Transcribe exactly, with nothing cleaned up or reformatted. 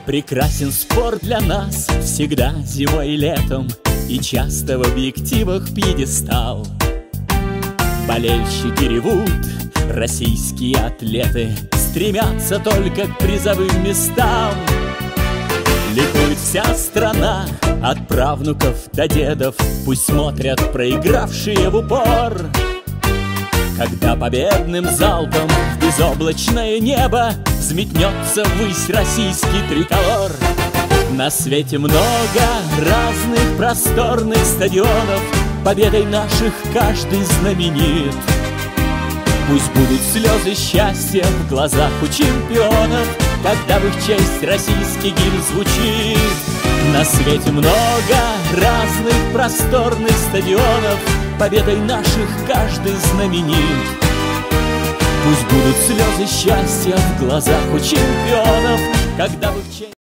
Прекрасен спорт для нас всегда зимой и летом, и часто в объективах пьедестал. Болельщики ревут, российские атлеты стремятся только к призовым местам. Ликует вся страна, от правнуков до дедов, пусть смотрят проигравшие в упор. Когда победным залпом в безоблачное небо взметнется ввысь российский триколор. На свете много разных просторных стадионов, победой наших каждый знаменит. Пусть будут слезы счастья в глазах у чемпионов, когда в их честь российский гимн звучит. На свете много разных просторных стадионов, победой наших каждый знаменит. Пусть будут слезы счастья в глазах у чемпионов, когда в их честь